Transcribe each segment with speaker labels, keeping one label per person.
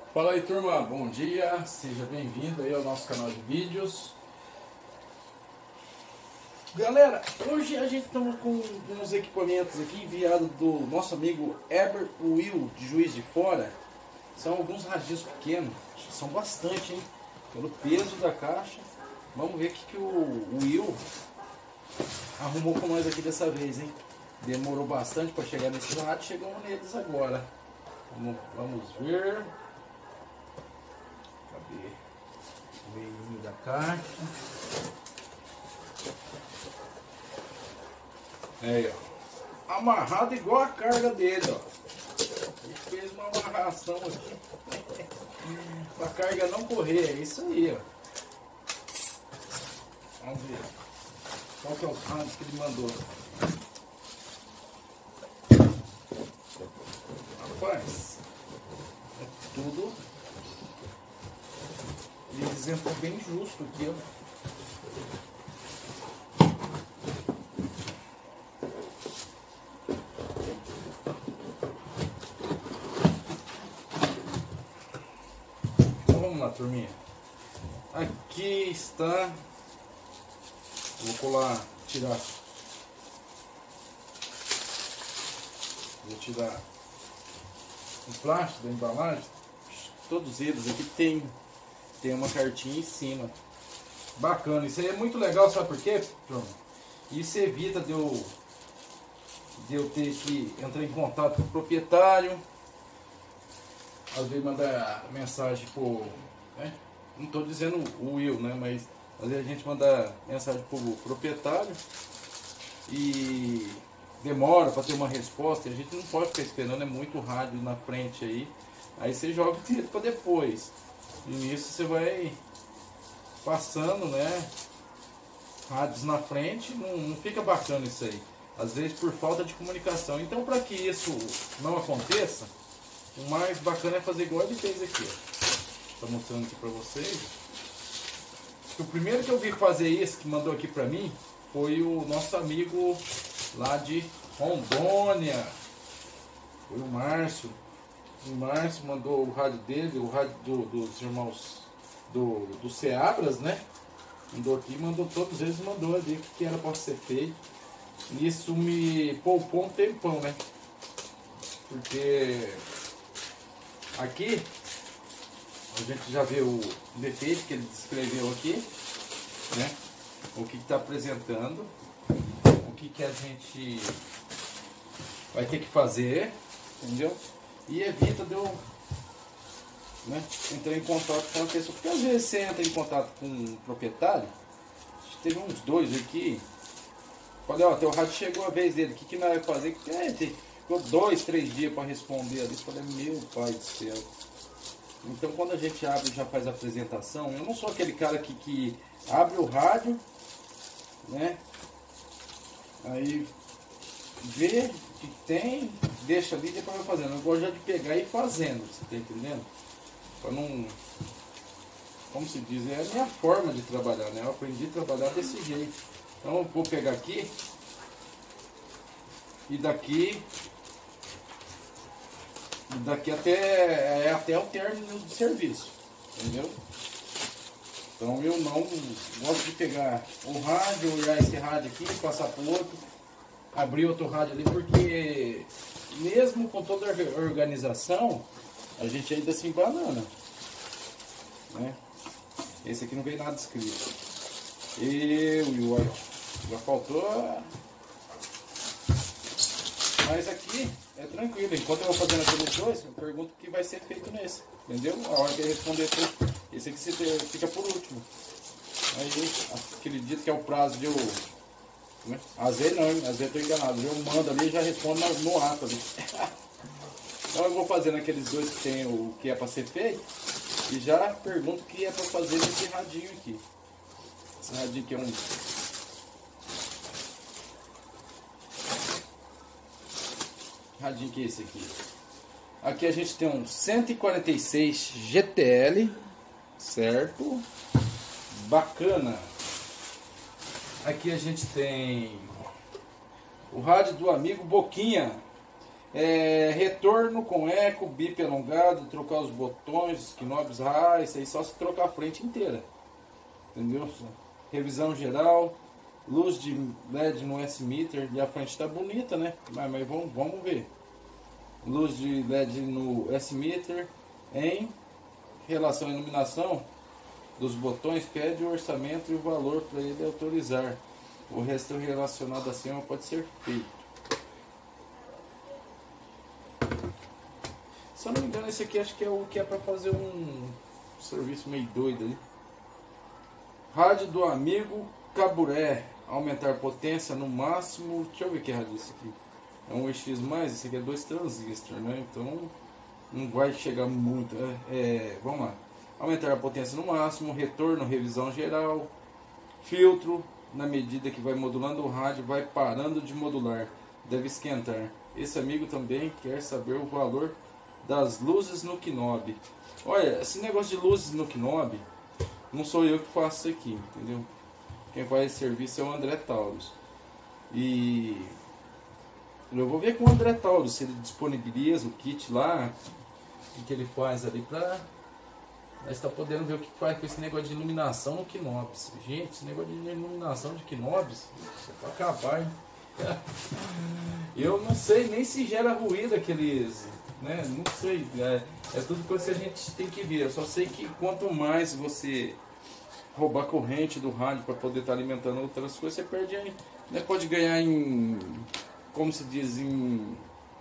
Speaker 1: Fala aí, turma, bom dia, seja bem-vindo aí ao nosso canal de vídeos. Galera, hoje a gente estamos com uns equipamentos aqui enviados do nosso amigo Heber Will, de Juiz de Fora. São alguns radinhos pequenos, são bastante, hein? Pelo peso da caixa. Vamos ver o que o Will arrumou com nós aqui dessa vez, hein? Demorou bastante para chegar nesses rádios, chegamos neles agora. Vamos ver. Cadê o meinho da caixa? Aí, ó. Amarrado igual a carga dele, ó. Ele fez uma amarração aqui pra carga não correr. É isso aí, ó. Vamos ver. Qual que é os rádios que ele mandou? Rapaz, é tudo. Ele isentou bem justo aqui, ó. Então vamos lá, turminha. Aqui está. Vou colar, tirar. Vou tirar o plástico da embalagem. Todos eles aqui tem uma cartinha em cima. Bacana, isso aí é muito legal, sabe por quê, turma? Isso evita de eu ter que entrar em contato com o proprietário, às vezes mandar mensagem por, né? Não estou dizendo o Will, né? Mas às vezes a gente manda mensagem para o proprietário e demora para ter uma resposta, e a gente não pode ficar esperando, é muito rádio na frente aí você joga o para depois. E nisso você vai passando, né? Rádios na frente, não fica bacana isso aí. Às vezes por falta de comunicação. Então, para que isso não aconteça, o mais bacana é fazer igual ele fez aqui, ó. Estou mostrando aqui para vocês. O primeiro que eu vi fazer isso, que mandou aqui para mim, foi o nosso amigo lá de Rondônia. Foi o Márcio. O Márcio mandou o rádio dele, o rádio dos irmãos do Seabras, né? Mandou aqui, mandou todos eles, mandou ali o que era para ser feito. E isso me poupou um tempão, né? Porque aqui a gente já vê o defeito que ele descreveu aqui, né? O que está apresentando, o que a gente vai ter que fazer, entendeu? E evita de eu, né, entrar em contato com a pessoa. Porque às vezes você entra em contato com o proprietário. Teve uns dois aqui. Falei, ó, teu rádio chegou a vez dele, o que nós vamos fazer? Ficou 2, 3 dias para responder ali. Falei, meu pai do céu. Então quando a gente abre e já faz a apresentação, eu não sou aquele cara que abre o rádio, né? Aí vê o que tem, deixa ali e depois vai fazendo. Eu gosto já de pegar e ir fazendo, você tá entendendo? Para não, como se diz, é a minha forma de trabalhar, né? Eu aprendi a trabalhar desse jeito. Então eu vou pegar aqui e daqui até o término do serviço, entendeu? Então eu não gosto de pegar o rádio, olhar esse rádio aqui, passar para o outro, abrir outro rádio ali, porque mesmo com toda a organização, a gente ainda se embanana, né? Esse aqui não veio nada escrito. Já faltou. Mas aqui é tranquilo. Enquanto eu vou fazendo aqueles dois, eu pergunto o que vai ser feito nesse. Entendeu? A hora que ele responder, esse aqui fica por último. Aí, aquele dito que é o prazo de eu. Né? Às vezes não, às vezes eu tô enganado. Eu mando ali e já respondo no ato ali. Então eu vou fazendo aqueles dois que tem o que é para ser feito. E já pergunto o que é para fazer nesse radinho aqui. Esse radinho aqui é um. Radinho que é esse aqui? Aqui a gente tem um 146 GTL, certo? Bacana. Aqui a gente tem o rádio do amigo Boquinha. Retorno com eco, bip alongado, trocar os botões, os knobs, isso aí só se trocar a frente inteira. Entendeu? Revisão geral, luz de LED no S-meter, e a frente está bonita, né? Mas vamos ver. Luz de LED no S-meter, em relação à iluminação dos botões, pede o orçamento e o valor para ele autorizar. O resto relacionado acima pode ser feito. Se eu não me engano, esse aqui acho que é o que é para fazer um serviço meio doido aí. Rádio do amigo Caburé. Aumentar potência no máximo. Deixa eu ver que rádio é esse aqui. É um EX+, esse aqui é 2 transistores, né? Então não vai chegar muito. Vamos lá. Aumentar a potência no máximo. Retorno, revisão geral. Filtro. Na medida que vai modulando o rádio, vai parando de modular. Deve esquentar. Esse amigo também quer saber o valor das luzes no knob. Olha, esse negócio de luzes no knob, não sou eu que faço isso aqui, entendeu? Quem faz esse serviço é o André Taurus. E eu vou ver com o André Taurus se ele disponibiliza o kit lá, o que ele faz ali pra nós estar podendo ver o que faz com esse negócio de iluminação no knobs. Gente, esse negócio de iluminação de knobs, isso é pra acabar, hein? Eu não sei nem se gera ruído aqueles, né? Não sei, é tudo coisa que a gente tem que ver. Eu só sei que quanto mais você roubar corrente do rádio para poder estar alimentando outras coisas, você perde aí, né? Pode ganhar em, como se diz, em...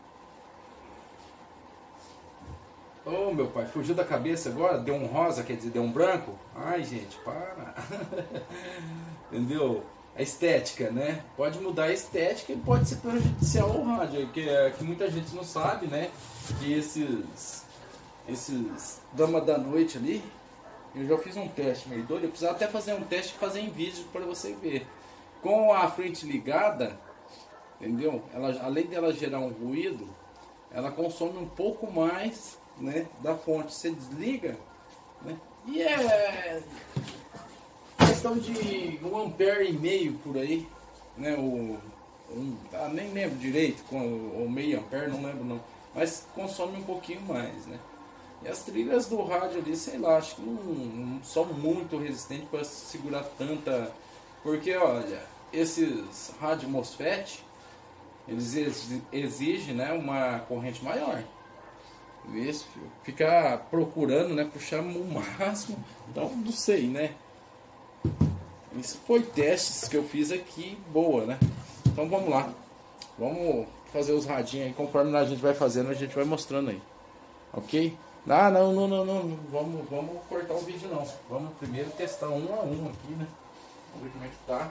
Speaker 1: Oh, meu pai, fugiu da cabeça agora, deu um rosa, quer dizer, deu um branco? Ai, gente, para. Entendeu? A estética, né? Pode mudar a estética e pode ser prejudicial ao rádio, que muita gente não sabe, né? Que esses dama da noite ali, eu já fiz um teste meio doido, eu precisava até fazer um teste e fazer em vídeo para você ver. Com a frente ligada, entendeu? Ela, além dela gerar um ruído, ela consome um pouco mais, né, da fonte. Você desliga, né? E é questão de 1,5 ampere por aí, né? Nem lembro direito, ou meio ampere, não lembro não, mas consome um pouquinho mais, né? E as trilhas do rádio ali, sei lá, acho que não são muito resistentes para segurar tanta, porque olha, esses rádio MOSFET, eles exigem, né, uma corrente maior. Isso, ficar procurando, né, puxar o máximo, então não sei, né? Isso foi testes que eu fiz aqui, boa, né? Então vamos lá, vamos fazer os radinhos aí, conforme a gente vai fazendo, a gente vai mostrando aí, ok? Ah, não, vamos cortar o vídeo não, vamos primeiro testar um a um aqui, né? Vamos ver como é que tá.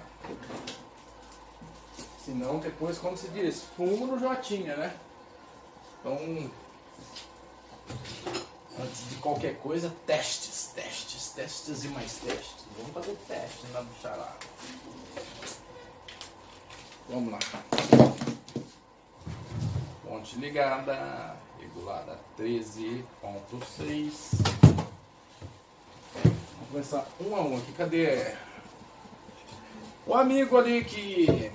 Speaker 1: Senão depois, como se diz, fumo no Jotinha, né? Então, antes de qualquer coisa, testes e mais testes. Vamos fazer teste na bicharada. Vamos lá. Fonte ligada, regulada 13.6. Vamos começar um a um aqui. Cadê o amigo ali que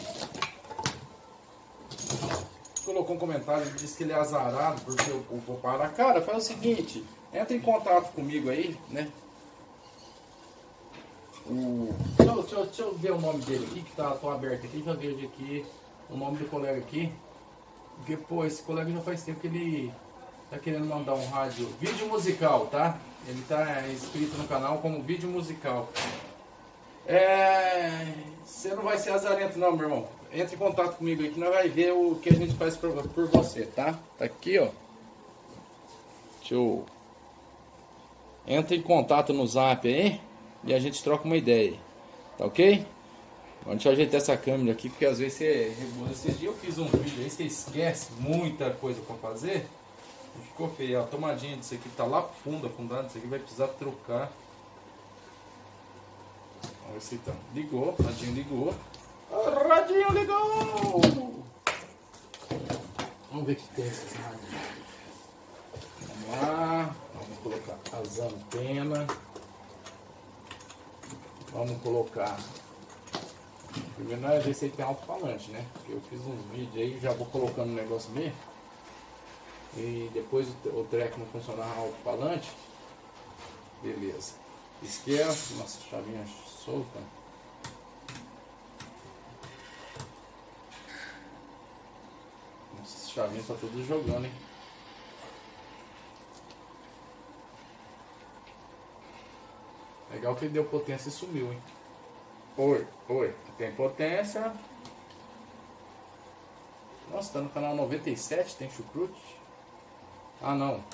Speaker 1: colocou um comentário e disse que ele é azarado porque eu vou parar? Cara, faz o seguinte, entra em contato comigo aí, né? Deixa eu ver o nome dele aqui, que tô aberto aqui, já vejo aqui o nome do colega aqui. Porque, pô, esse colega já faz tempo que ele tá querendo mandar um rádio, vídeo musical, tá? Ele tá inscrito no canal como vídeo musical. Você não vai ser azarento não, meu irmão. Entre em contato comigo aí que nós vai ver o que a gente faz por você, tá? Tá aqui, ó. Entra em contato no zap aí e a gente troca uma ideia. Tá ok? Deixa eu ajeitar essa câmera aqui, porque às vezes você regula. Esses dias eu fiz um vídeo aí, você esquece muita coisa pra fazer. Ficou feio. A tomadinha disso aqui tá lá fundo, afundado. Isso aqui vai precisar trocar. Vamos ver se então. Ligou, o radinho ligou. O radinho ligou! Vamos ver o que tem esse radinho. Vamos lá. Vamos colocar as antenas. Vamos colocar. Primeiro nós vamos ver se ele tem alto-falante, né? Porque eu fiz uns vídeos aí, já vou colocando o negócio mesmo. E depois o treco não funcionava alto-falante. Beleza. Esquece. Nossa, chavinha solta. Nossa, essa chavinha tá tudo jogando, hein? Legal que ele deu potência e sumiu, hein? Oi. Tem potência. Nossa, tá no canal 97, tem chucrute. Ah, não.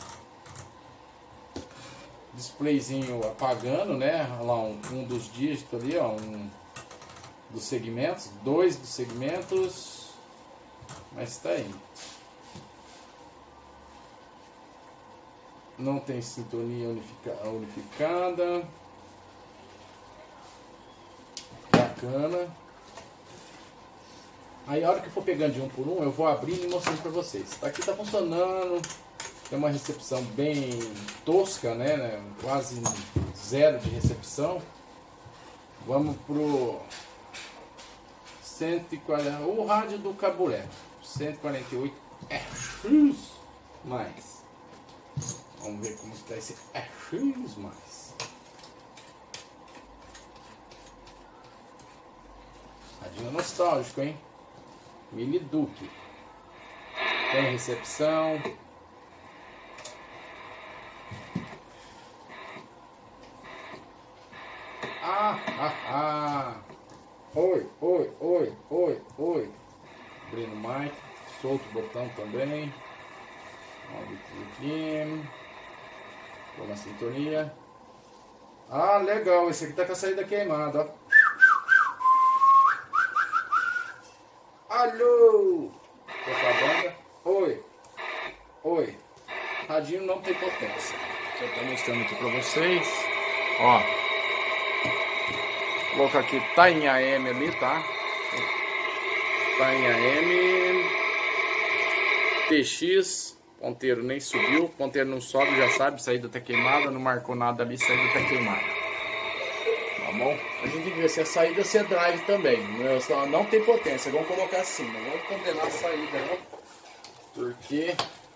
Speaker 1: Displayzinho apagando, né? Olha lá, um dos dígitos ali, ó. Um dos segmentos. 2 dos segmentos. Mas tá aí. Não tem sintonia unificada. Bacana. Aí a hora que eu for pegando de um por um, eu vou abrindo e mostrando pra vocês. Aqui tá funcionando. Tem uma recepção bem tosca, né? Quase zero de recepção. Vamos pro 140, o rádio do Caburé. 148 RX mais. Vamos ver como está esse RX mais. Radinho nostálgico, hein? Miliduque. Tem recepção. Oi. Abrindo o mic. Solto o botão também. Aqui. Vou na sintonia. Ah, legal. Esse aqui tá com a saída queimada, ó. Alô! Tocar a banda. Oi. Radinho não tem potência. Deixa eu estar mostrando aqui pra vocês. Ó. Vou colocar aqui, tá em AM ali, tá? Tá em AM. TX. Ponteiro nem subiu. Ponteiro não sobe, já sabe. Saída tá queimada. Não marcou nada ali, saída tá queimada. Tá bom? A gente tem que ver se a saída se é drive também. Não tem potência. Vamos colocar assim. Não vamos condenar a saída, não. Porque...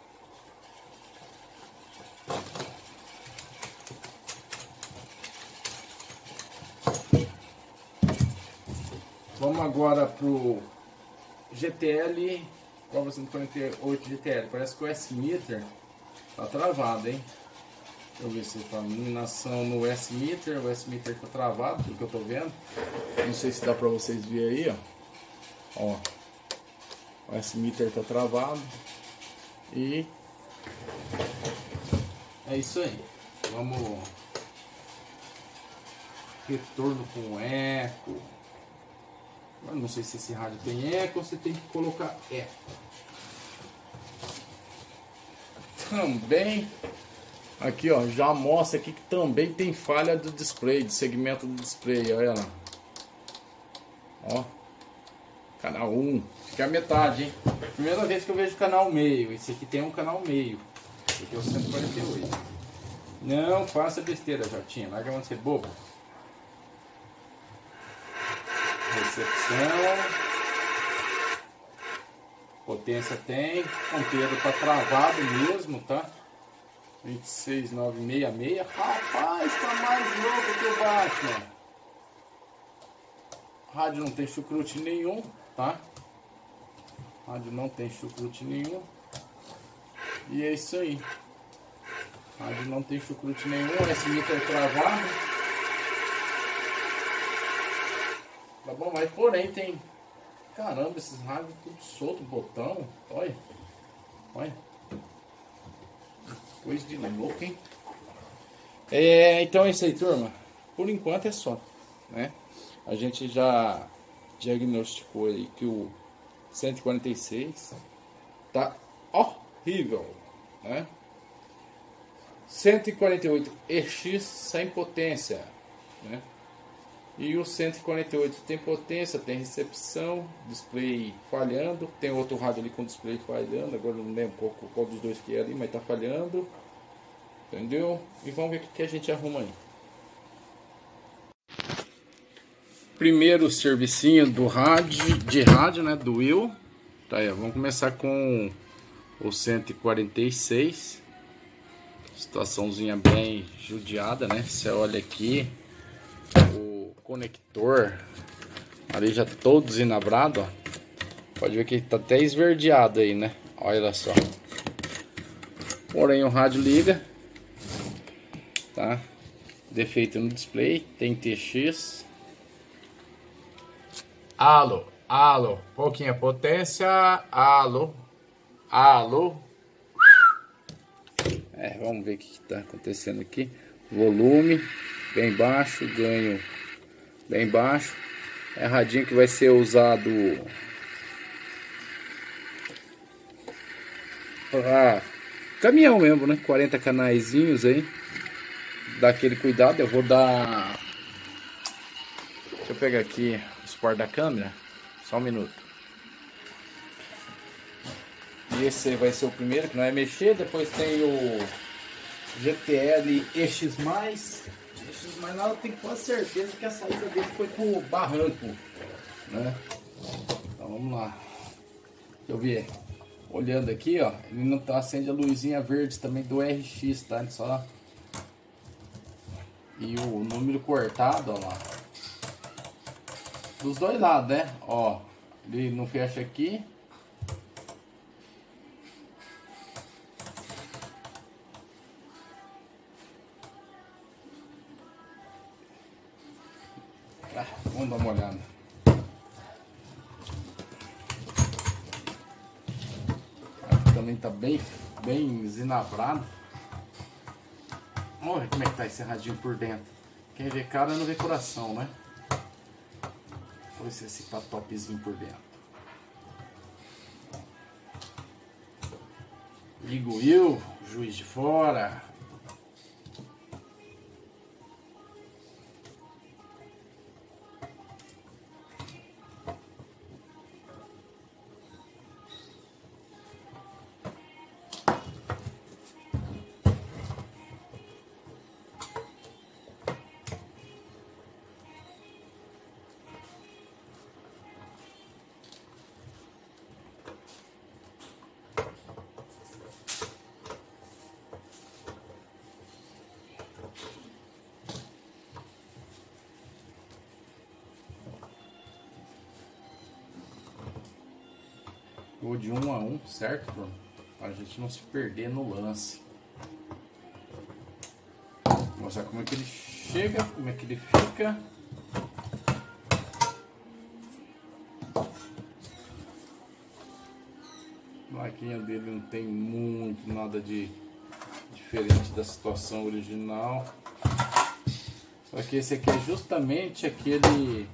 Speaker 1: Vamos agora pro GTL 948 GTL. Parece que o S-Meter tá travado, hein? Deixa eu ver se tá iluminação no S-Meter. O S-Meter tá travado, pelo que eu tô vendo. Não sei se dá pra vocês verem aí, ó. O S-Meter tá travado. E é isso aí. Vamos. Retorno com eco. Eu não sei se esse rádio tem eco ou você tem que colocar eco. Também aqui, ó, já mostra aqui que também tem falha do display, de segmento do display, olha lá. Ó, canal 1, fica a metade, hein? Primeira vez que eu vejo canal meio. Esse aqui tem um canal meio. Esse aqui é o 148. Não faça besteira, Jotinha, larga a mão de ser bobo. Recepção, potência tem, ponteiro tá travado mesmo, tá? 26966, rapaz, tá mais louco que o Batman. Rádio não tem chucrute nenhum, tá? Rádio não tem chucrute nenhum. E é isso aí. Rádio não tem chucrute nenhum, esse meter travado. Tá bom, mas porém tem... Caramba, esses rádios tudo solto, botão. Olha. Coisa de louco, hein? Então é isso aí, turma. Por enquanto é só, né? A gente já diagnosticou aí que o 146 tá horrível, né? 148 EX sem potência, né? E o 148 tem potência, tem recepção, display falhando. Tem outro rádio ali com display falhando. Agora não lembro qual dos dois que é ali, mas tá falhando. Entendeu? E vamos ver o que a gente arruma aí. Primeiro servicinho do rádio, né? Do Will. Tá aí, vamos começar com o 146. Situaçãozinha bem judiada, né? Você olha aqui, o conector ali já todo desinabrado, ó. Pode ver que ele tá até esverdeado aí, né? Olha só. Porém o rádio liga, tá? Defeito no display, tem TX. Alô, alô, pouquinha potência, alô, alô. Vamos ver o que está acontecendo aqui. Volume bem baixo, ganho bem baixo. É radinho que vai ser usado para caminhão mesmo, né? 40 canaizinhos aí. Dá aquele cuidado. Eu vou dar. Deixa eu pegar aqui o suporte da câmera. Só um minuto. E esse vai ser o primeiro que não é mexer. Depois tem o GTL EX+. EX+, nada, tem quase certeza que a saída dele foi pro barranco, né? Então vamos lá. Deixa eu ver. Olhando aqui, ó, ele não tá, acende a luzinha verde também do RX, tá? Só. E o número cortado, ó lá. Dos dois lados, né? Ó, ele não fecha aqui. Vamos dar uma olhada. Aqui também tá bem zinabrado. Olha como é que tá esse radinho por dentro. Quem vê cara não vê coração, né? Olha esse tá topzinho por dentro. Ligo eu, Juiz de Fora. Vou de 1 a 1, certo, Bruno? Para a gente não se perder no lance. Vou mostrar como é que ele chega, como é que ele fica. A plaquinha dele não tem muito nada de diferente da situação original. Só que esse aqui é justamente aquele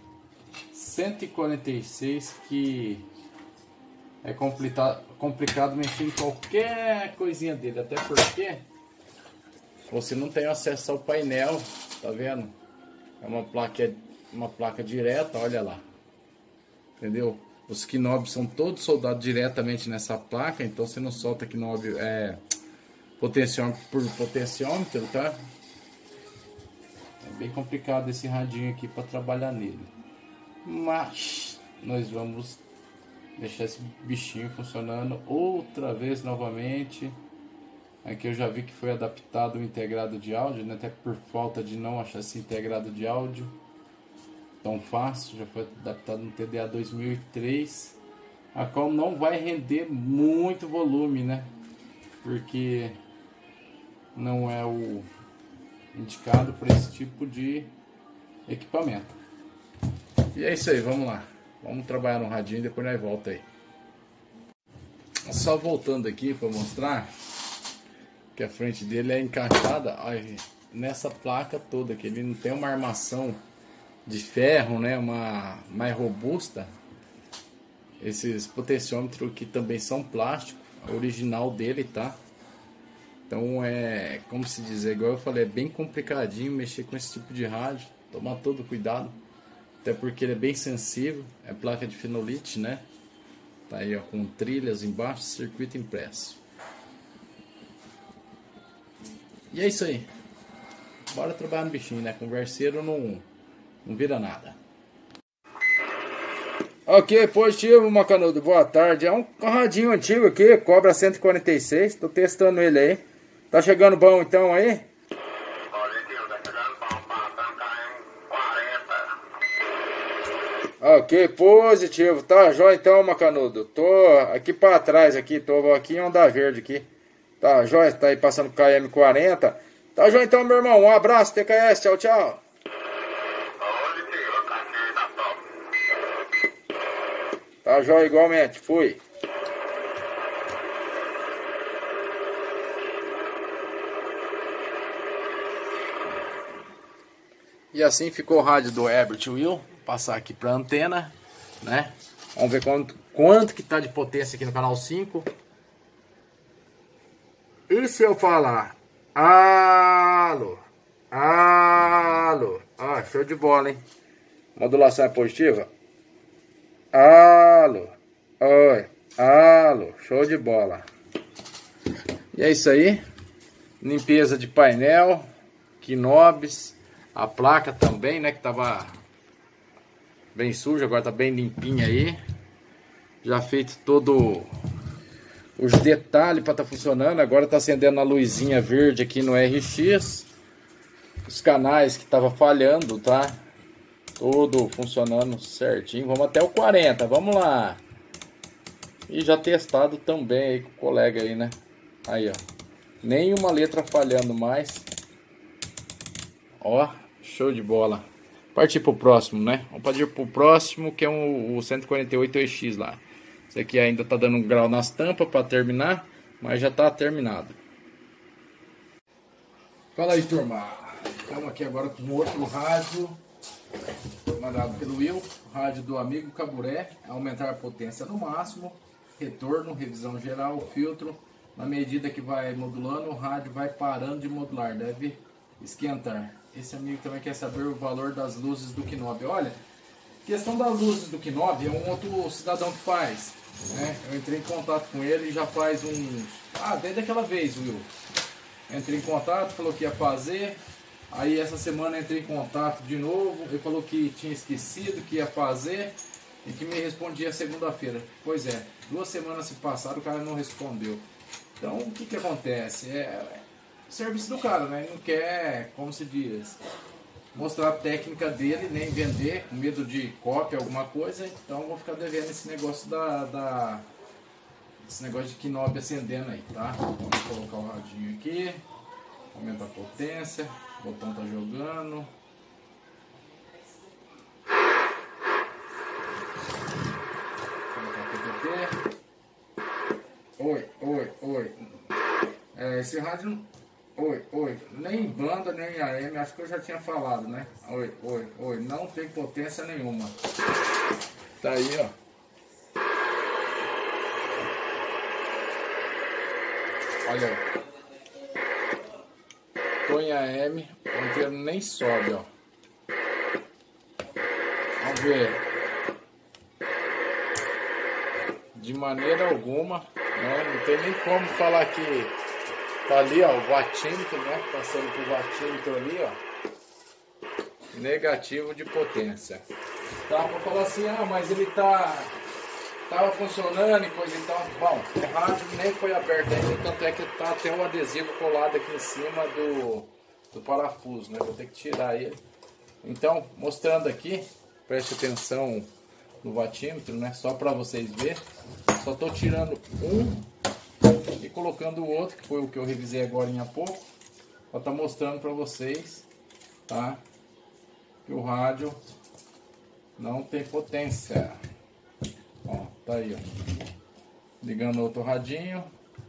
Speaker 1: 146 que é complicado mexer em qualquer coisinha dele, até porque você não tem acesso ao painel, tá vendo? É uma placa direta, olha lá, entendeu? Os knobs são todos soldados diretamente nessa placa, então você não solta knob potenciômetro por potenciômetro, tá? É bem complicado esse radinho aqui para trabalhar nele, mas nós vamos deixar esse bichinho funcionando outra vez novamente. Aqui eu já vi que foi adaptado o integrado de áudio, né? Até por falta de não achar esse integrado de áudio tão fácil. Já foi adaptado no TDA 2003, a qual não vai render muito volume, né? Porque não é o indicado para esse tipo de equipamento. E é isso aí, vamos lá. Vamos trabalhar no radinho e depois nós volta aí. Só voltando aqui para mostrar que a frente dele é encaixada nessa placa toda, que ele não tem uma armação de ferro, né, uma mais robusta. Esses potenciômetros aqui também são plástico, a original dele, tá? Então é, como se diz, igual eu falei, é bem complicadinho mexer com esse tipo de rádio, tomar todo cuidado. Até porque ele é bem sensível, é placa de fenolite, né? Tá aí, ó, com trilhas embaixo, circuito impresso. E é isso aí. Bora trabalhar no bichinho, né? Converseiro não vira nada. Ok, positivo, Macanudo. Boa tarde. É um radinho antigo aqui, cobra 146. Tô testando ele aí. Tá chegando bom então aí?
Speaker 2: Positivo, tá chegando bom, passando KM 40.
Speaker 1: Ok, positivo. Tá jóia então, Macanudo. Tô aqui pra trás aqui, tô aqui em Onda Verde aqui. Tá jóia, tá aí passando KM 40. Tá jóia então, meu irmão. Um abraço, TKS. Tchau, tchau.
Speaker 2: Positivo, caixinha tá top.
Speaker 1: Tá jóia igualmente. Fui. E assim ficou o rádio do Herbert Will. Vou passar aqui pra antena, né? Vamos ver quanto que tá de potência aqui no canal 5. E se eu falar alô, alô, ah, show de bola, hein? Modulação é positiva? Alô, oi, alô, show de bola. E é isso aí. Limpeza de painel, knobs, a placa também, né? Que tava bem suja, agora tá bem limpinha aí. Já feito todo os detalhes para estar funcionando. Agora tá acendendo a luzinha verde aqui no RX. Os canais que tava falhando, tá? Tudo funcionando certinho. Vamos até o 40, vamos lá. E já testado também aí com o colega aí, né? Aí, ó. Nenhuma letra falhando mais. Ó, show de bola. Partir pro próximo, né? Vamos partir pro próximo, que é o 148EX lá. Esse aqui ainda tá dando um grau nas tampas para terminar, mas já tá terminado. Fala aí, turma. Estamos aqui agora com outro rádio mandado pelo Will, rádio do amigo Caburé. Aumentar a potência no máximo, retorno, revisão geral, filtro. Na medida que vai modulando, o rádio vai parando de modular, deve esquentar. Esse amigo também quer saber o valor das luzes do knob. Olha, questão das luzes do knob é um outro cidadão que faz, né? Eu entrei em contato com ele já faz uns... desde aquela vez, Will. Entrei em contato, falou que ia fazer. Aí essa semana entrei em contato de novo. Ele falou que tinha esquecido, que ia fazer e que me respondia segunda-feira. Pois é, 2 semanas se passaram, o cara não respondeu. Então o que acontece? É o serviço do cara, né? Ele não quer, como se diz, mostrar a técnica dele, nem vender, com medo de cópia, alguma coisa. Então vou ficar devendo esse negócio esse negócio de knob acendendo aí, tá? Vamos colocar o radinho aqui, aumentar a potência, o botão tá jogando. Colocar o PTT. Oi, oi, oi. Esse rádio, oi, nem banda, nem AM, acho que eu já tinha falado, né? Oi, oi, oi, não tem potência nenhuma. Tá aí, ó. Olha aí. Tô em AM, o inteiro nem sobe, ó. Vamos ver. De maneira alguma, né? Não tem nem como falar que tá ali, ó, o watímetro, né? Passando pro watímetro ali, ó. Negativo de potência. Tá, vou falar assim, mas ele tava funcionando e coisa e tal. Bom, o rádio nem foi aberto ainda, tanto é que tá até o adesivo colado aqui em cima do parafuso, né? Vou ter que tirar ele. Então, mostrando aqui, preste atenção no watímetro, né? Só para vocês verem. Só tô tirando um e colocando o outro, que foi o que eu revisei agora há pouco. Pra tá mostrando para vocês, tá? Que o rádio não tem potência. Ó, tá aí, ó. Ligando outro radinho.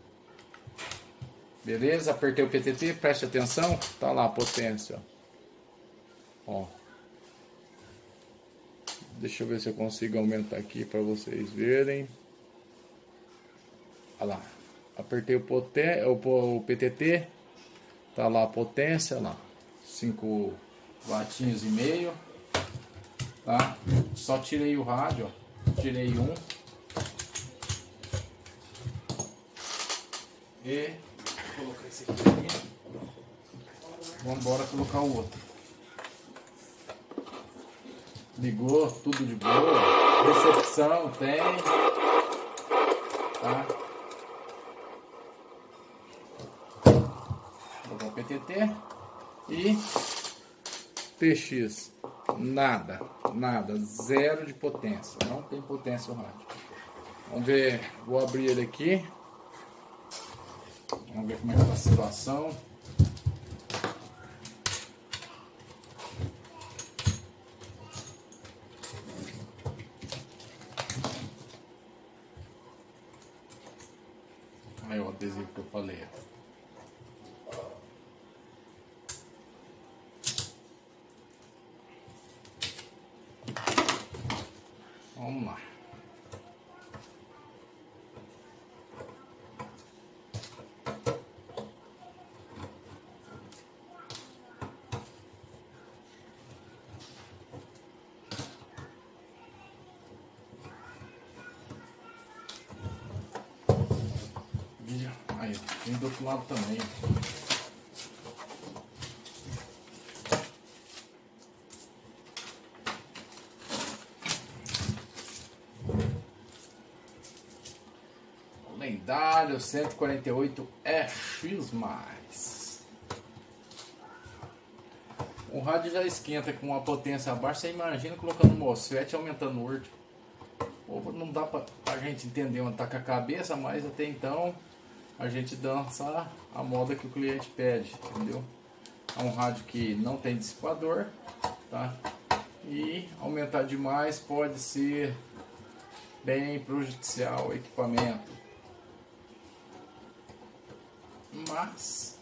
Speaker 1: Beleza? Apertei o PTT, preste atenção. Tá lá a potência, ó. Deixa eu ver se eu consigo aumentar aqui para vocês verem. Olha lá. Apertei o PTT. Tá lá a potência, olha lá. 5 wattinhos e meio. Tá? Só tirei o rádio, ó. Tirei um. E vou colocar esse aqui. Vamos embora colocar o outro. Ligou, tudo de boa. Recepção tem, tá? Vou PTT e TX, nada, zero de potência, não tem potência o rádio. Vamos ver, vou abrir ele aqui, vamos ver como é que tá a situação. Aí o adesivo que eu falei. Vamos lá. Aí, tem do outro lado também. Lendário 148X+. O rádio já esquenta com uma potência abaixo. Você imagina colocando MOSFET e aumentando o urto. Não dá pra gente entender onde tá com a cabeça, mas até então a gente dança a moda que o cliente pede, entendeu? É um rádio que não tem dissipador, tá? E aumentar demais pode ser bem prejudicial ao equipamento. Mas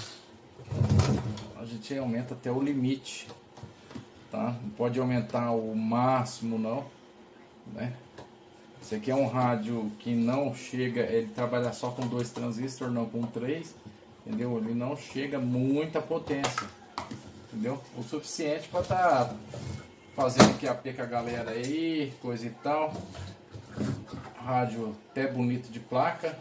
Speaker 1: a gente aumenta até o limite, tá? Não pode aumentar o máximo não, né? Esse aqui é um rádio que não chega, ele trabalha só com 2 transistores, não com 3, entendeu? Ele não chega muita potência, entendeu? O suficiente para estar fazendo QAP com a galera aí, coisa e tal. Rádio até bonito de placa.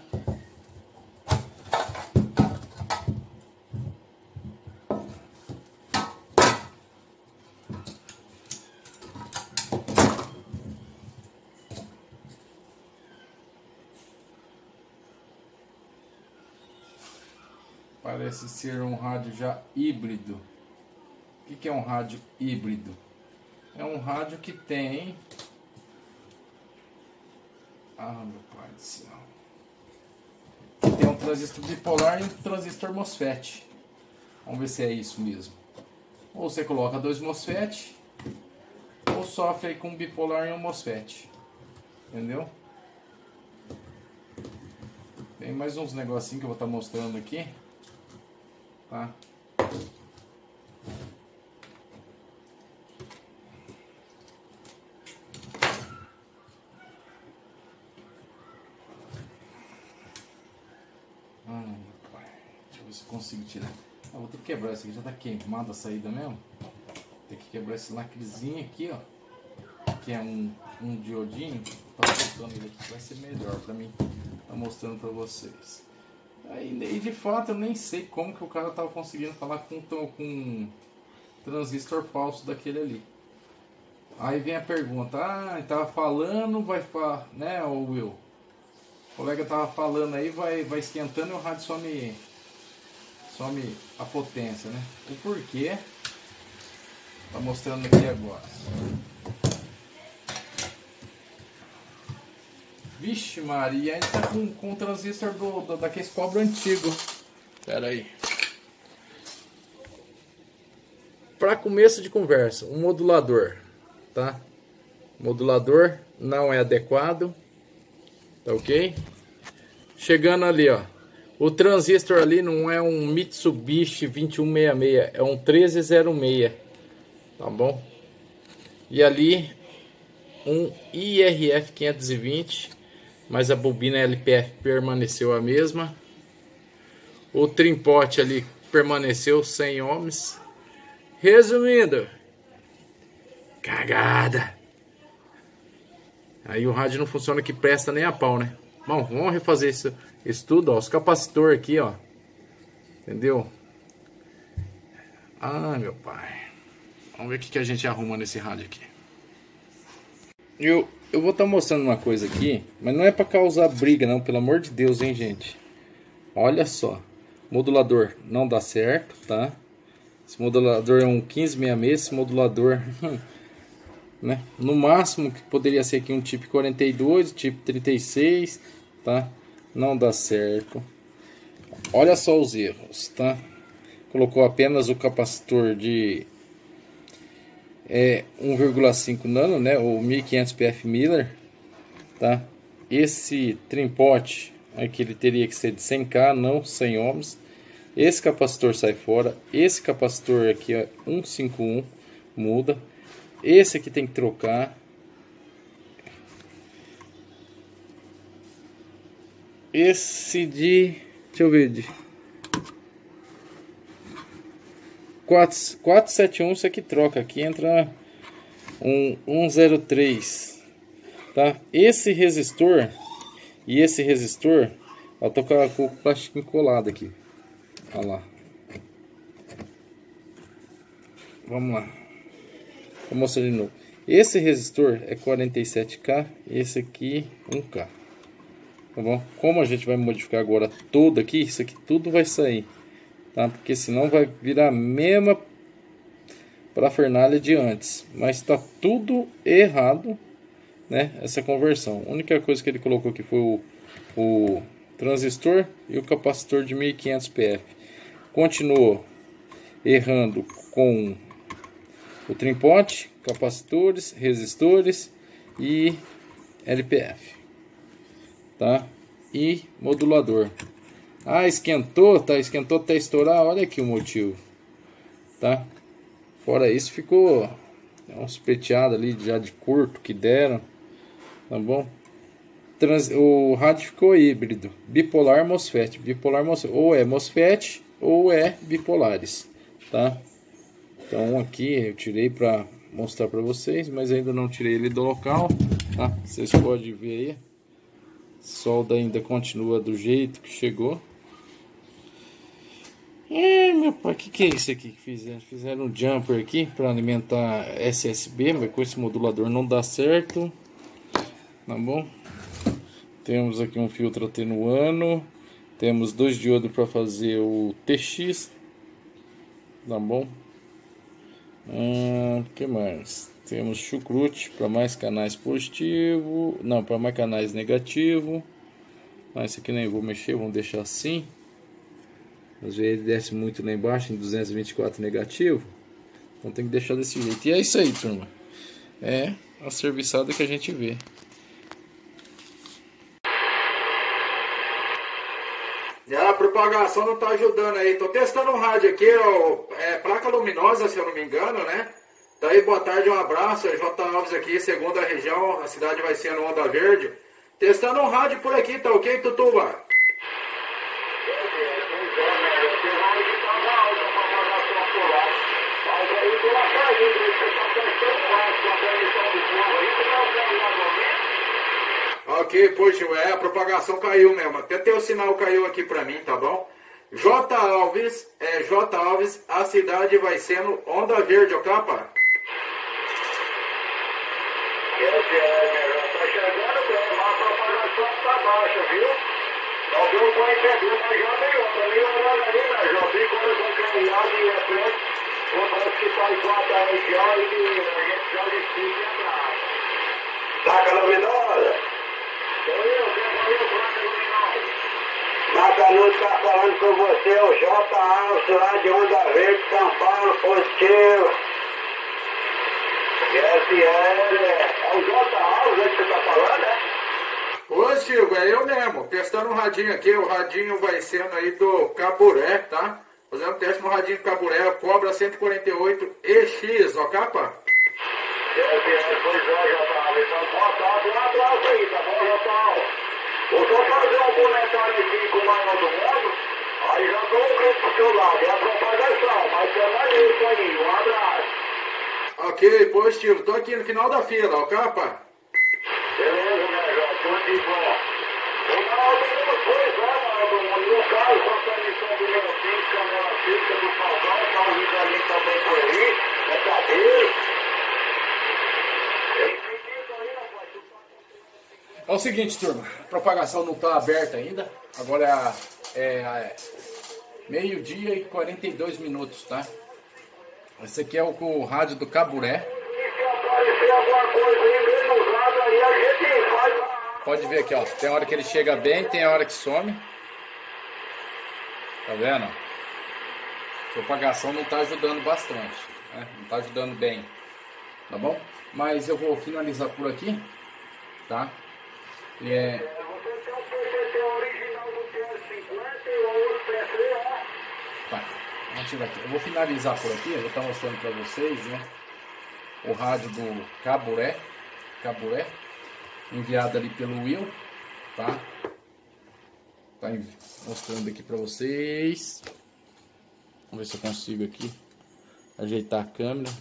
Speaker 1: Parece ser um rádio já híbrido. O que é um rádio híbrido? É um rádio que tem... Ah, meu pai do céu. Que tem um transistor bipolar e um transistor MOSFET. Vamos ver se é isso mesmo. Ou você coloca 2 MOSFET, ou sofre com um bipolar e um MOSFET. Entendeu? Tem mais uns negocinhos que eu vou estar mostrando aqui. Tá? Meu pai. Deixa eu ver se eu consigo tirar. Vou ter que quebrar isso aqui, já tá queimada a saída mesmo. Tem que quebrar esse lacrezinho aqui, ó. Que é um diodinho. Tá mostrando ele aqui, vai ser melhor pra mim. Tá mostrando pra vocês. E de fato eu nem sei como que o cara tava conseguindo falar com um transistor falso daquele ali. Aí vem a pergunta, ele tava falando, vai falar, né, o Will? O colega tava falando aí, vai esquentando e o rádio some a potência, né? O porquê tá mostrando aqui agora. Vixe Maria, ainda tá com o transistor daquele cobre antigo. Pera aí. Para começo de conversa, um modulador, tá? Modulador não é adequado, tá ok? Chegando ali, ó. O transistor ali não é um Mitsubishi 2166, é um 1306, tá bom? E ali um IRF 520, mas a bobina LPF permaneceu a mesma. O trimpote ali permaneceu 100 ohms. Resumindo, cagada. Aí o rádio não funciona que presta nem a pau, né? Bom, vamos refazer isso tudo, ó. Os capacitores aqui, ó. Entendeu? Ah, meu pai. Vamos ver o que a gente arruma nesse rádio aqui. E eu vou estar mostrando uma coisa aqui, mas não é para causar briga não, pelo amor de Deus, hein, gente. Olha só, modulador não dá certo, tá? Esse modulador é um 1566, esse modulador, né? No máximo que poderia ser aqui um tipo 42, tipo 36, tá? Não dá certo. Olha só os erros, tá? Colocou apenas o capacitor de 1,5 nano, né? Ou 1500 PF Miller, tá? Esse trimpote aqui ele teria que ser de 100K, não 100 ohms. Esse capacitor sai fora. Esse capacitor aqui é 151, muda. Esse aqui tem que trocar. Esse de... deixa eu ver. De 471, isso aqui troca. Aqui entra um 103. Tá? Esse resistor e esse resistor, eu tô com o plástico colado aqui. Olha lá. Vamos lá. Vou mostrar de novo. Esse resistor é 47K, esse aqui 1K. Tá bom? Como a gente vai modificar agora tudo aqui, isso aqui tudo vai sair, tá? Porque senão vai virar a mesma parafernália de antes. Mas tá tudo errado, né? Essa conversão. A única coisa que ele colocou aqui foi o transistor e o capacitor de 1500 PF. Continuou errando com o trimpote, capacitores, resistores e LPF, tá? E modulador. Ah, esquentou, tá? Esquentou até estourar. Olha aqui o motivo, tá? Fora isso, ficou uns peteados ali já de curto que deram, tá bom? O rádio ficou híbrido, bipolar MOSFET, ou é MOSFET ou é bipolares, tá? Então aqui eu tirei para mostrar para vocês, mas ainda não tirei ele do local, tá? Vocês podem ver aí, solda ainda continua do jeito que chegou. Meu pai, que é isso aqui que fizeram? Fizeram um jumper aqui para alimentar SSB, mas com esse modulador não dá certo, tá bom? Temos aqui um filtro atenuando, temos 2 diodos para fazer o TX, tá bom? Que mais? Temos chucrute para mais canais positivo, não, para mais canais negativo. Mas esse aqui nem vou mexer, vamos deixar assim. Às vezes ele desce muito lá embaixo em 224 negativo, então tem que deixar desse jeito. E é isso aí, turma. É a serviçada que a gente vê. A propagação não tá ajudando aí. Tô testando um rádio aqui, placa luminosa, se eu não me engano, né? Tá aí, boa tarde, um abraço. J. Alves aqui, segunda região, a cidade vai ser no Onda Verde. Testando um rádio por aqui, tá ok, Tutuba? Ok, poxa, a propagação caiu mesmo. Até teu sinal caiu aqui pra mim, tá bom? J. Alves, a cidade vai ser no Onda Verde, ok, pá?
Speaker 2: Tá chegando bem, mas a propagação tá baixa, viu? Não deu pra entender, mas já melhorou. Tá melhorando ali, né? Já vi quando eu vou caminhar de repente, parece que tá em 4 a região e a gente já decide entrar. Placa luminosa? Sou eu, placa luminosa. Macanudo tá falando com você, o J. Alves, lá de Onda Verde, São Paulo, positivo. É o J. Alves que você tá falando, né?
Speaker 1: Ô, Chico, é eu mesmo. Testando um radinho aqui. O radinho vai sendo aí do Caburé, tá? Fazendo um teste no radinho do Caburé. Cobra 148 EX, ok, pá?
Speaker 2: Pois é, J. Alves. Então, boa tarde, um abraço aí, tá bom, J. Alves? Vou só fazer um comentário aqui com o maior do mundo. Aí já dou um grito pro seu lado. É a propagação, mas é mais isso aí. Um abraço.
Speaker 1: Ok, positivo. Tô aqui no final da fila, ok, pá?
Speaker 2: Beleza, né, João? Tudo de bom. Pois é, mano. No caso, com a transmissão do meu filho, câmera física do Falcão, tá o Rizalinho também por aí, é cadeira. Tem que ir aí, rapaz.
Speaker 1: É o seguinte, turma, a propagação não está aberta ainda. Agora é meio-dia e 42 minutos, tá? Esse aqui é o rádio do Caburé.
Speaker 2: Se aparecer alguma coisa aí bem usada aí, a gente faz.
Speaker 1: Pode ver aqui, ó. Tem hora que ele chega bem, tem hora que some. Tá vendo? A propagação não está ajudando bastante, né? Não está ajudando bem, tá bom? Mas eu vou finalizar por aqui, tá?
Speaker 2: Você tem um PCC original do TS50 e o outro PC, ó.
Speaker 1: Tá, vamos tirar aqui. Eu vou finalizar por aqui, eu vou estar mostrando para vocês, né? O rádio do Caburé, enviado ali pelo Will, tá? Tá mostrando aqui para vocês. Vamos ver se eu consigo aqui ajeitar a câmera.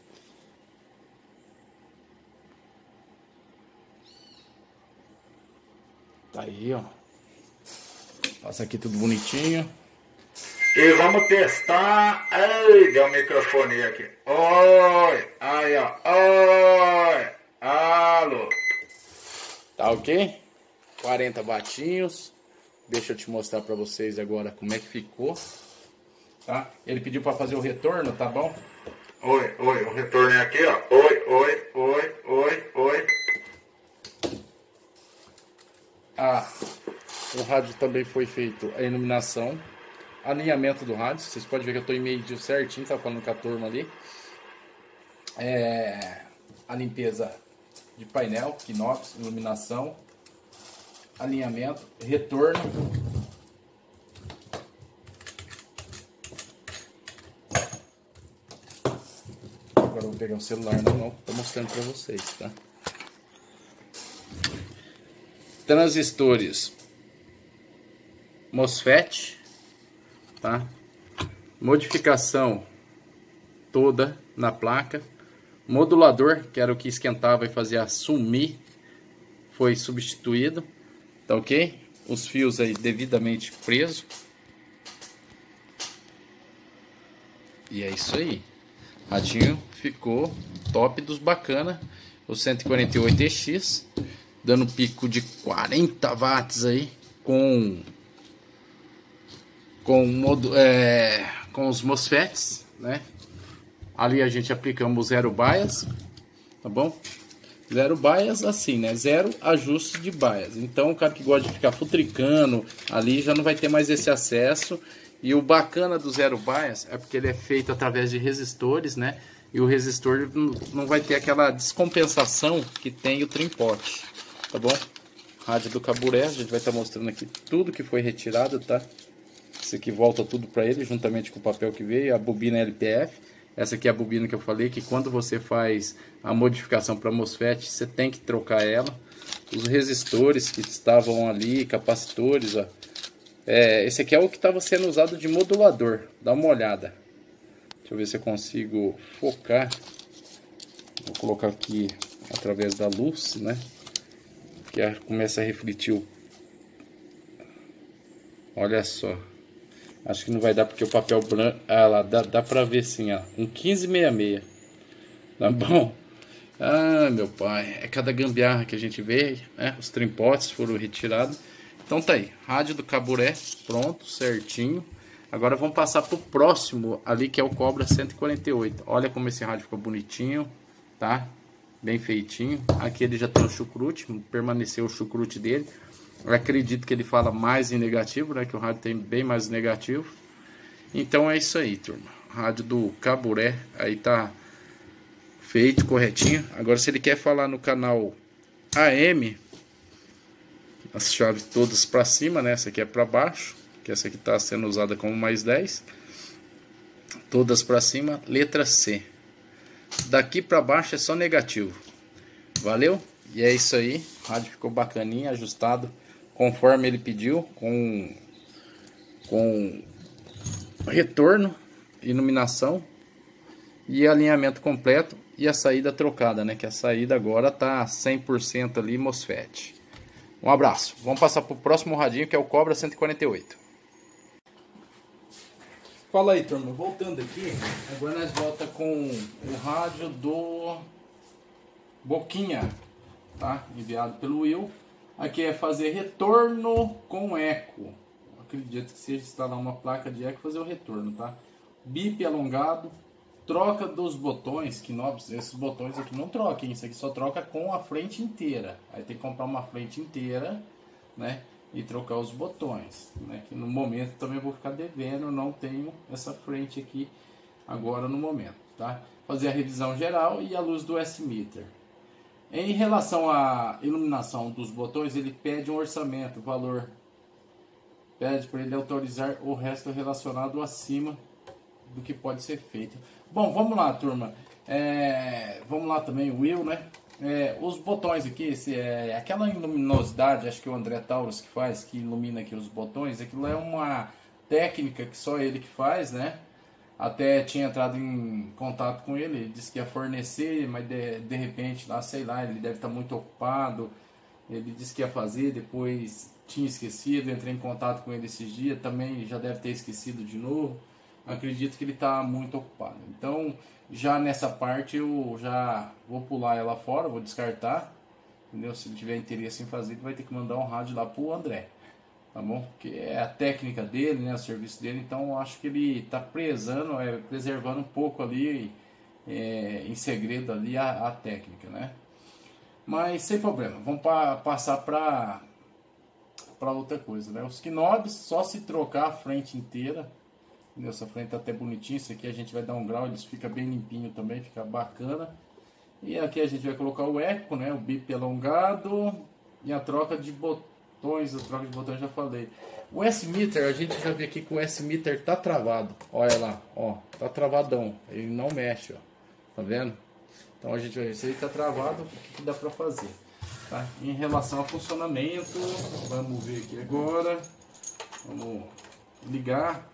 Speaker 1: Tá aí, ó. Passa aqui tudo bonitinho.
Speaker 2: E vamos testar. Ai, deu o microfone aqui. Oi, aí ó. Oi, alô.
Speaker 1: Tá ok? 40 batinhos. Deixa eu te mostrar pra vocês agora como é que ficou. Tá? Ele pediu pra fazer o retorno, tá bom?
Speaker 2: Oi, o retorno é aqui, ó. Oi.
Speaker 1: O rádio também foi feito a iluminação, alinhamento do rádio. Vocês podem ver que eu tô em meio certinho, tá falando com a turma ali. A limpeza de painel, inox, iluminação, alinhamento, retorno. Agora eu vou pegar o celular na mão, tô mostrando para vocês, tá? Transistores MOSFET, tá? Modificação toda na placa. Modulador, que era o que esquentava e fazia sumir, foi substituído, tá ok? Os fios aí devidamente presos. E é isso aí. Radinho ficou top dos bacana. O 148EX, dando pico de 40 watts aí, com os MOSFETs, né? Ali a gente aplicamos zero bias, tá bom? Zero bias assim, né? Zero ajuste de bias. Então o cara que gosta de ficar futricando ali já não vai ter mais esse acesso. E o bacana do zero bias é porque ele é feito através de resistores, né? E o resistor não vai ter aquela descompensação que tem o trim-pot, tá bom? Rádio do Caburé, a gente vai estar mostrando aqui tudo que foi retirado, tá? Isso aqui volta tudo para ele, juntamente com o papel que veio, a bobina LPF. Essa aqui é a bobina que eu falei, que quando você faz a modificação para MOSFET, você tem que trocar ela. Os resistores que estavam ali, capacitores, ó. Esse aqui é o que estava sendo usado de modulador, dá uma olhada. Deixa eu ver se eu consigo focar. Vou colocar aqui através da luz, né? Que começa a refletir o... Olha só. Acho que não vai dar porque o papel branco... Ah lá, dá pra ver sim, ó. Um 1566. Tá bom? Ah, meu pai. É cada gambiarra que a gente vê, né? Os trimpotes foram retirados. Então tá aí. Rádio do Caburé, pronto, certinho. Agora vamos passar pro próximo ali, que é o Cobra 148. Olha como esse rádio ficou bonitinho, tá? Bem feitinho. Aqui ele já tem o chucrute, permaneceu o chucrute dele. Eu acredito que ele fala mais em negativo, né? Que o rádio tem bem mais negativo. Então é isso aí, turma. Rádio do Caburé, aí tá feito, corretinho. Agora se ele quer falar no canal AM, as chaves todas para cima, né? Essa aqui é para baixo, que essa aqui tá sendo usada como mais 10. Todas para cima, letra C. Daqui para baixo é só negativo. Valeu? E é isso aí. O rádio ficou bacaninha, ajustado conforme ele pediu, com retorno, iluminação e alinhamento completo e a saída trocada, né? Que a saída agora tá 100% ali MOSFET. Um abraço. Vamos passar pro próximo radinho, que é o Cobra 148. Fala aí, turma. Voltando aqui, agora nós volta com o rádio do Boquinha, tá? Enviado pelo Will. Aqui é fazer retorno com eco. Acredito que seja instalar uma placa de eco e fazer o retorno, tá? Bip alongado, troca dos botões, knobs, esses botões aqui não troquem, isso aqui só troca com a frente inteira. Aí tem que comprar uma frente inteira, né? E trocar os botões, né? Que no momento também eu vou ficar devendo, não tenho essa frente aqui agora no momento, tá? Fazer a revisão geral e a luz do S-Meter. Em relação à iluminação dos botões, ele pede um orçamento, valor. Pede para ele autorizar o resto relacionado acima do que pode ser feito. Bom, vamos lá, turma. Vamos lá também, o Will, né? Os botões aqui, aquela luminosidade, acho que é o André Taurus que faz, que ilumina aqui os botões, aquilo é uma técnica que só ele que faz, né? Até tinha entrado em contato com ele, ele disse que ia fornecer, mas de repente, lá, sei lá, ele deve estar muito ocupado. Ele disse que ia fazer, depois tinha esquecido, entrei em contato com ele esses dias, também já deve ter esquecido de novo. Acredito que ele está muito ocupado. Então, já nessa parte eu já vou pular ela fora, vou descartar. Entendeu? Se ele tiver interesse em fazer, ele vai ter que mandar um rádio lá pro André. Tá bom? Que é a técnica dele, né, o serviço dele, então eu acho que ele está preservando um pouco ali, em segredo ali a técnica, né? Mas sem problema, vamos passar para outra coisa, né? Os knobs, só se trocar a frente inteira, entendeu? Essa frente tá até bonitinha, isso aqui a gente vai dar um grau, eles fica bem limpinho também, fica bacana. E aqui a gente vai colocar o eco, né, o bip alongado e a troca de botões. A troca de botões já falei. O S-Meter, a gente já vê aqui que o S-Meter tá travado. Olha lá, ó, tá travadão. Ele não mexe, ó. Tá vendo? Então a gente vai ver se ele tá travado, o que dá pra fazer. Tá? Em relação ao funcionamento, vamos ver aqui agora. Vamos ligar.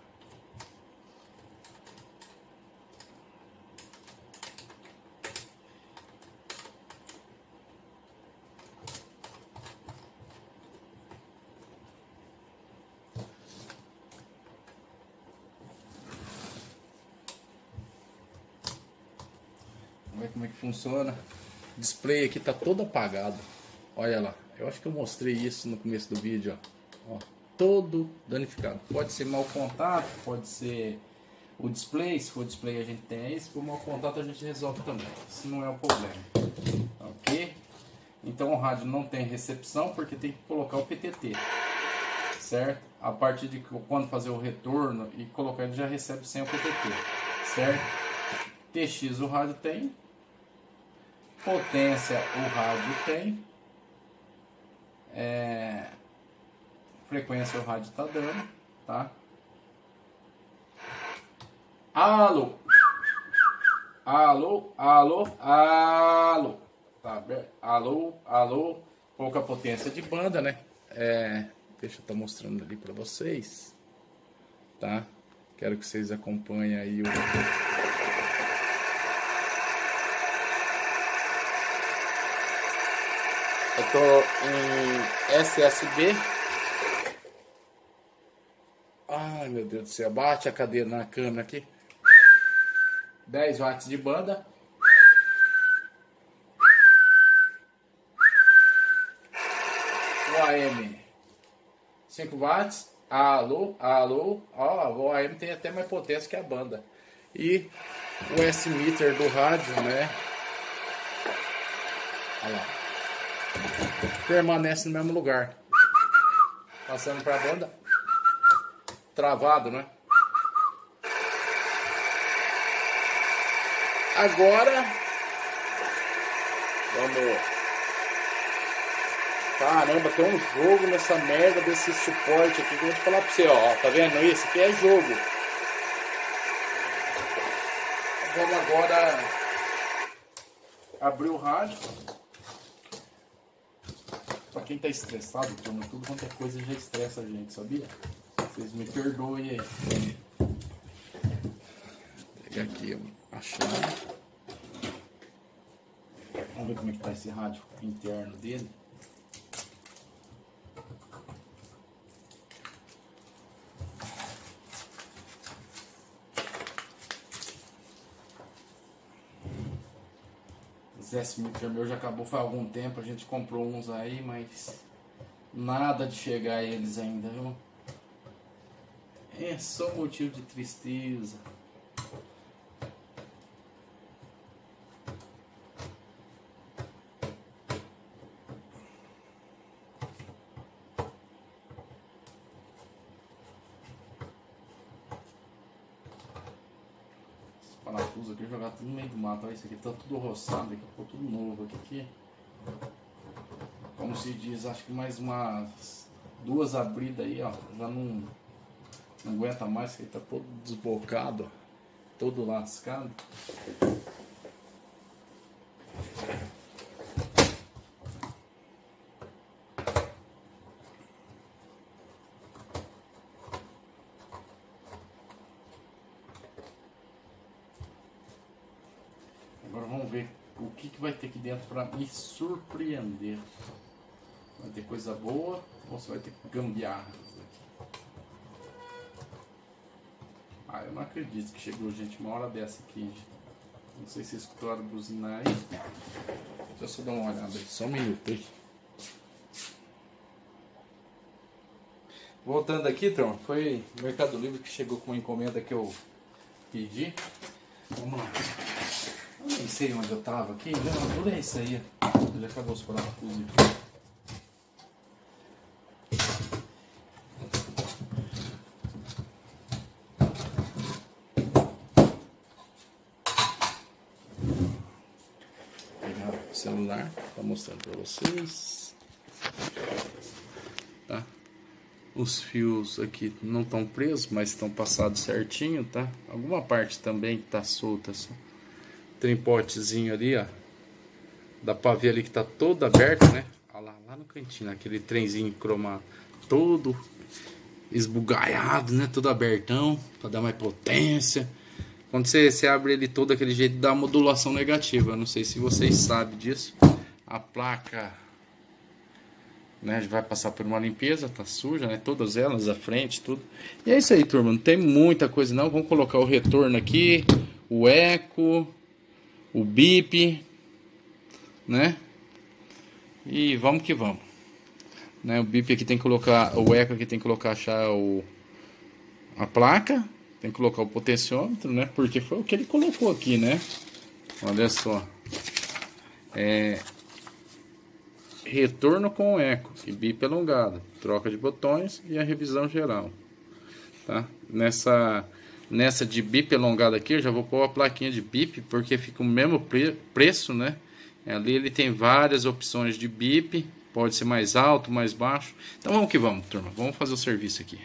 Speaker 1: Vamos ver como é que funciona. O display aqui tá todo apagado. Olha lá. Eu acho que eu mostrei isso no começo do vídeo. Ó, todo danificado. Pode ser mau contato, pode ser o display. Se for display a gente tem aí. Se for mau contato a gente resolve também. Isso não é o problema. Ok? Então o rádio não tem recepção porque tem que colocar o PTT. Certo? A partir de quando fazer o retorno e colocar, ele já recebe sem o PTT. Certo? TX o rádio tem, potência o rádio tem, frequência o rádio tá dando, tá? Alô, alô, alô, alô, tá? Alô, alô, pouca potência de banda, né? Deixa eu estar mostrando ali para vocês, tá? Quero que vocês acompanhem aí o eu tô em SSB. Ai meu Deus do céu, bate a cadeira na câmera aqui. 10 watts de banda. O AM 5 watts. Alô, alô. Ó, o AM tem até mais potência que a banda. E o S-Meter do rádio, né? Olha lá. Permanece no mesmo lugar. Passando para a banda. Travado, né? Agora vamos. Caramba, tem um jogo nessa merda desse suporte aqui que eu vou te falar pra você, ó. Tá vendo isso? Aqui é jogo. Vamos agora abrir o rádio. Pra quem tá estressado, turma, tudo quanto é coisa já estressa a gente, sabia? Vocês me perdoem aí. Vou pegar aqui a chave. Vamos ver como é que tá esse rádio interno dele. Os S-Meter meu já acabou faz algum tempo, a gente comprou uns aí, mas Nada de chegar a eles ainda, viu? É só motivo de tristeza. Parafuso aqui, jogar tudo no meio do mato. Olha, isso aqui tá tudo roçado, aqui ficou tudo novo aqui. Como se diz, acho que mais umas 2 abridas aí, ó, já não aguenta mais, que ele tá todo desbocado, ó, todo lascado. Agora vamos ver o que vai ter aqui dentro para me surpreender. Vai ter coisa boa ou você vai ter gambiarra? Ah, eu não acredito que chegou gente uma hora dessa aqui. Não sei se escutaram buzinar aí. Deixa eu só dar uma olhada aí, só um minuto aí. Voltando aqui, Tron, foi o Mercado Livre que chegou com uma encomenda que eu pedi. Vamos lá. Eu nem sei onde eu tava aqui, não, tudo é isso aí. Já acabou os parafusos. Pegar o celular, tá mostrando pra vocês. Tá? Os fios aqui não estão presos, mas estão passados certinho, tá? Alguma parte também tá solta só. Tem potezinho ali, ó. Dá pra ver ali que tá todo aberto, né? Olha lá no cantinho, aquele trenzinho cromado. Todo esbugalhado, né? Todo abertão, pra dar mais potência. Quando você abre ele todo daquele jeito, dá modulação negativa. Eu não sei se vocês sabem disso. A placa, né, vai passar por uma limpeza, tá suja, né? Todas elas, a frente, tudo. E é isso aí, turma. Não tem muita coisa não. Vamos colocar o retorno aqui, o eco, o bip, né? E vamos que vamos, né? O bip aqui tem que colocar, o eco aqui tem que colocar a placa, tem que colocar o potenciômetro, né? Porque foi o que ele colocou aqui, né? Olha só, retorno com eco e bip alongado, troca de botões e a revisão geral, tá? Nessa de bip alongado aqui, eu já vou pôr a plaquinha de bip, porque fica o mesmo preço, né? Ali ele tem várias opções de bip, pode ser mais alto, mais baixo. Então vamos que vamos, turma. Vamos fazer o serviço aqui.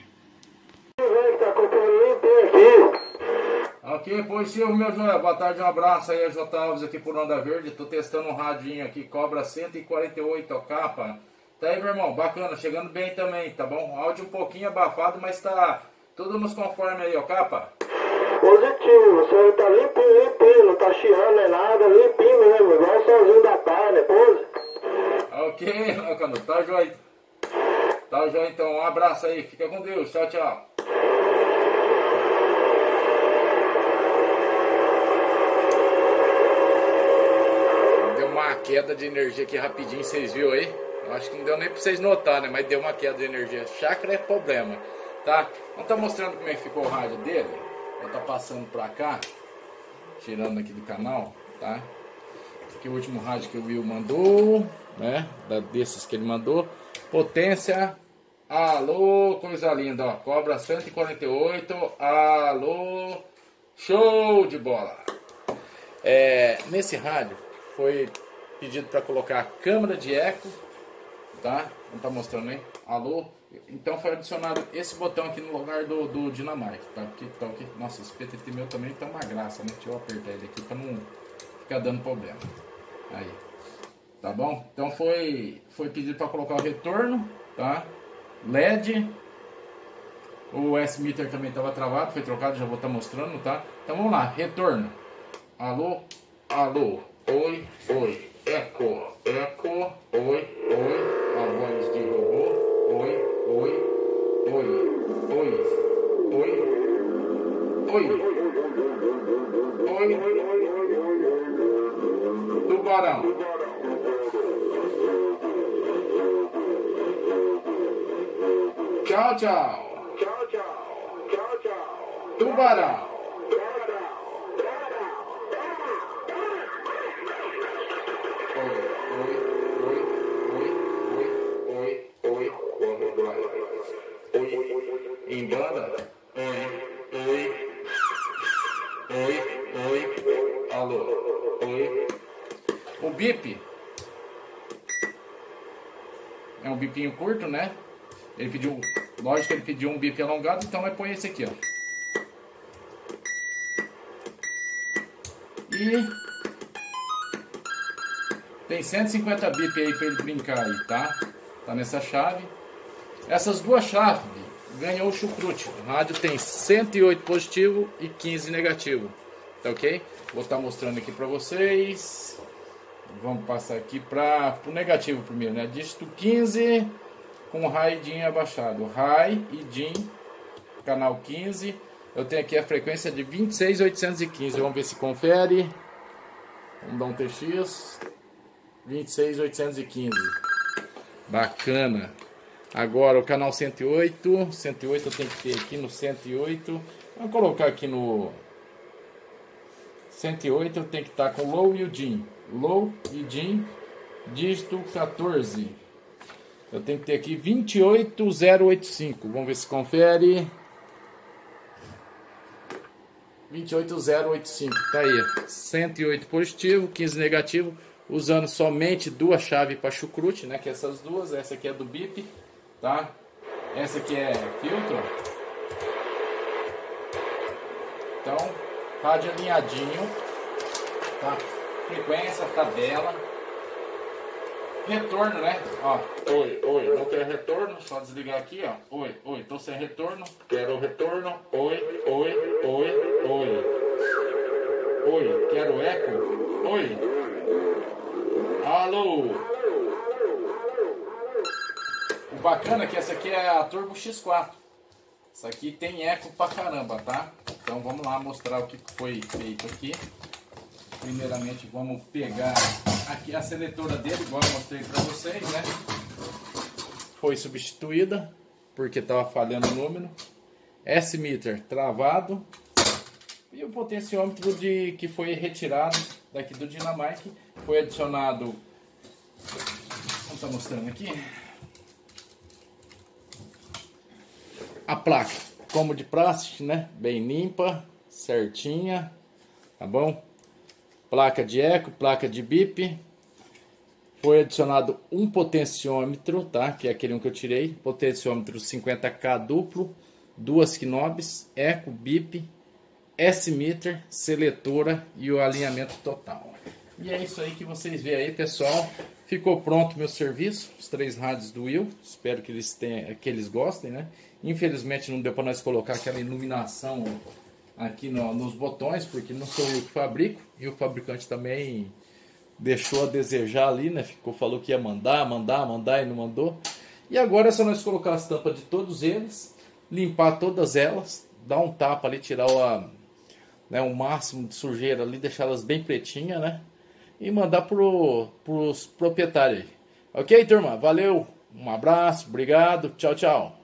Speaker 1: Ok, positivo, meu Joel. Boa tarde, um abraço aí, a J. Alves aqui por Onda Verde. Tô testando um radinho aqui, Cobra 148 capa. Tá aí, meu irmão, bacana, chegando bem também, tá bom? Áudio um pouquinho abafado, mas tá tudo nos conforme aí, ó, capa.
Speaker 2: Positivo, o senhor tá limpinho, não tá chiando nem nada, limpinho mesmo, igual o solzinho da tarde, pose.
Speaker 1: Ok, bacana, tá joia. Tá joia então, um abraço aí, fica com Deus, tchau, tchau. Deu uma queda de energia aqui rapidinho, vocês viram aí? Eu acho que não deu nem pra vocês notarem, né? Mas deu uma queda de energia. Chácara é problema, tá? Vamos tá mostrando como é que ficou o rádio dele. Vou tá passando pra cá, tirando aqui do canal, tá? Esse aqui é o último rádio que o Will mandou, né? Desses que ele mandou. Potência, alô, coisa linda, ó. Cobra 148, alô, show de bola. Nesse rádio foi pedido para colocar a câmera de eco, tá? Não tá mostrando, hein? Alô. Então foi adicionado esse botão aqui no lugar do Dynamite, tá? Aqui. Nossa, esse PTT meu também tá uma graça, né? Deixa eu apertar ele aqui para não ficar dando problema. Aí, tá bom? Então foi pedido para colocar o retorno, tá? LED. O S-meter também estava travado, foi trocado, já vou estar mostrando, tá? Então vamos lá, retorno. Alô, alô, oi, oi, eco, eco, oi, oi, a voz de robô, oi. Oi, oi, oi, oi, oi, oi, tubarão. Tchau, tchau.
Speaker 2: Tchau, tchau. Tchau, tchau.
Speaker 1: Tubarão. Em banda? Oi. Alô. Oi. O bip é um bipinho curto, né? Ele pediu, lógico que ele pediu um bip alongado, então vai pôr esse aqui, ó. E tem 150 bip aí pra ele brincar aí, tá? Tá nessa chave. Essas duas chaves ganhou o chucrute. O rádio tem 108 positivo e 15 negativo. Tá ok? Vou estar mostrando aqui pra vocês. Vamos passar aqui para o negativo primeiro, né? Dígito 15 com high e DIN abaixado. High e DIN, canal 15. Eu tenho aqui a frequência de 26.815. Vamos ver se confere. Vamos dar um TX. 26.815. Bacana. Agora o canal 108. 108 eu tenho que ter aqui no 108. Vamos colocar aqui no 108. Eu tenho que estar com low e o DIN. Low e DIN, dígito 14. Eu tenho que ter aqui 28085. Vamos ver se confere. 28085. Tá aí. 108 positivo, 15 negativo. Usando somente duas chaves para chucrute, né? Que é essas duas. Essa aqui é do bip, tá? Essa aqui é filtro. Então, rádio alinhadinho, tá? Frequência, tabela, retorno, né? Ó, oi, não quero retorno, só desligar aqui, ó. Oi, tô sem retorno, quero retorno. Oi, quero eco. Oi, alô. O bacana é que essa aqui é a Turbo X4. Essa aqui tem eco pra caramba, tá? Então vamos lá mostrar o que foi feito aqui. Primeiramente vamos pegar aqui a seletora dele, igual eu mostrei para vocês, né? Foi substituída porque estava falhando o número. S-meter travado. E o potenciômetro que foi retirado daqui do Dinamark. Foi adicionado... Vamos estar mostrando aqui. A placa, como de plástico, né? Bem limpa, certinha, tá bom? Placa de eco, placa de bip. Foi adicionado um potenciômetro, tá? Que é aquele que eu tirei. Potenciômetro 50K duplo, duas knobs, eco, bip, S-meter, seletora e o alinhamento total. E é isso aí que vocês veem aí, pessoal. Ficou pronto meu serviço, os 3 rádios do Will. Espero que eles gostem, né? Infelizmente não deu para nós colocar aquela iluminação aqui nos botões, porque não sou eu que fabrico. E o fabricante também deixou a desejar ali, né? Falou que ia mandar e não mandou. E agora é só nós colocar as tampas de todos eles, limpar todas elas, dar um tapa ali, tirar o máximo de sujeira ali, deixá-las bem pretinhas, né? E mandar pros proprietários aí. Ok, turma? Valeu, um abraço, obrigado, tchau, tchau.